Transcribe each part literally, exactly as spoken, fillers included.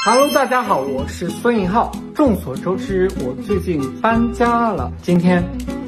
Hello， 大家好，我是孙颖浩。众所周知，我最近搬家了。今天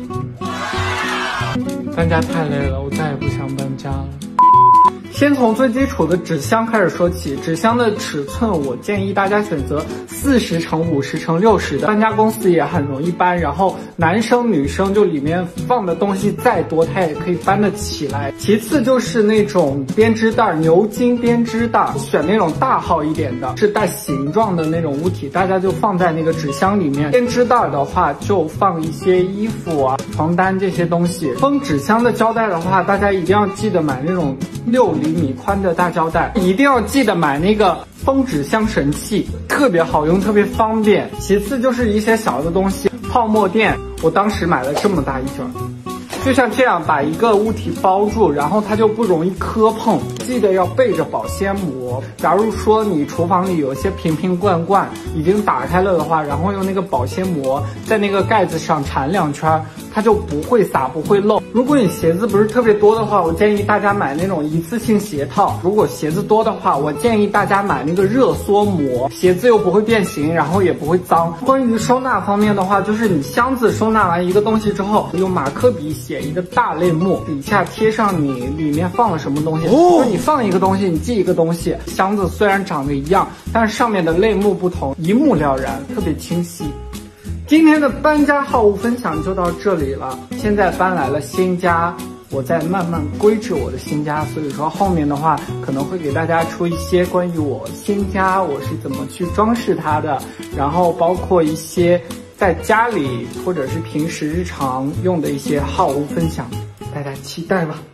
搬家太累了，我再也不想搬家了。先从最基础的纸箱开始说起，纸箱的尺寸我建议大家选择四十乘五十乘六十的，搬家公司也很容易搬，然后男生女生就里面放的东西再多，它也可以搬得起来。其次就是那种编织袋，牛津编织袋，选那种大号一点的，是带形状的那种物体，大家就放在那个纸箱里面。编织袋的话就放一些衣服啊、床单这些东西。封纸箱的胶带的话，大家一定要记得买那种六厘米宽的大胶带，一定要记得买那个封纸箱神器，特别好用，特别方便。其次就是一些小的东西，泡沫垫，我当时买了这么大一卷，就像这样把一个物体包住，然后它就不容易磕碰。记得要备着保鲜膜，假如说你厨房里有些瓶瓶罐罐已经打开了的话，然后用那个保鲜膜在那个盖子上缠两圈，它就不会洒，不会漏。如果你鞋子不是特别多的话，我建议大家买那种一次性鞋套。如果鞋子多的话，我建议大家买那个热缩膜，鞋子又不会变形，然后也不会脏。关于收纳方面的话，就是你箱子收纳完一个东西之后，用马克笔写一个大类目，底下贴上你里面放了什么东西。哦，你放一个东西，你记一个东西。箱子虽然长得一样，但是上面的类目不同，一目了然，特别清晰。今天的搬家好物分享就到这里了。现在搬来了新家，我在慢慢规制我的新家，所以说后面的话可能会给大家出一些关于我新家我是怎么去装饰它的，然后包括一些在家里或者是平时日常用的一些好物分享，大家期待吧。